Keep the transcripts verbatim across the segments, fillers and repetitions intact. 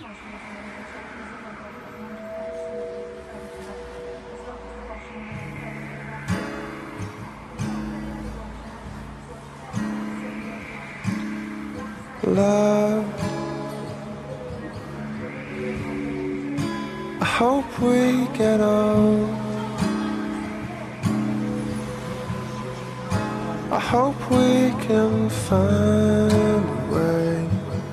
Love, I hope we get old. I hope we can find a way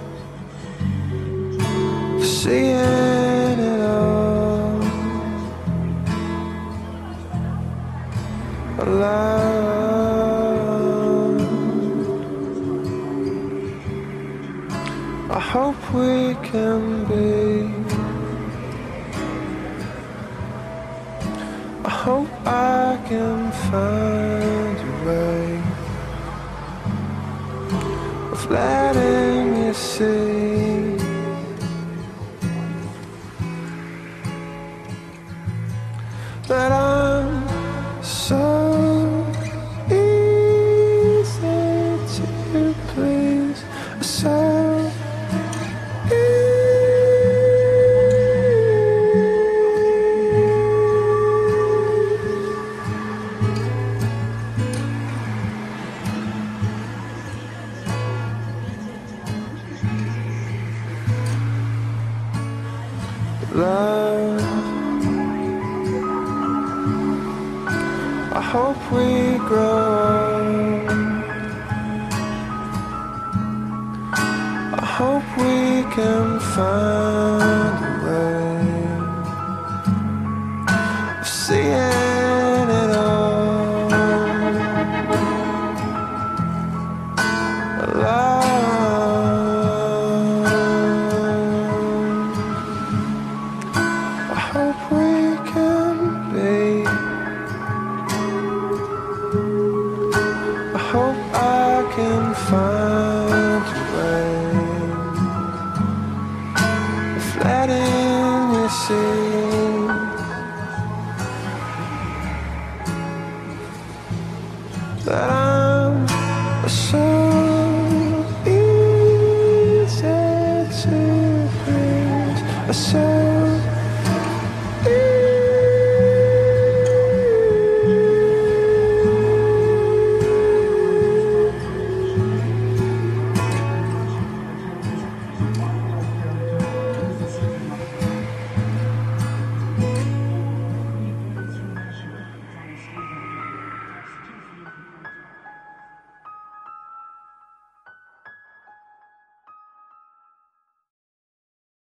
of seeing it all. Love, I hope we can be. I hope I can find a way of letting you see that I'm so easy to please, so love, I hope we grow. I hope we can find a way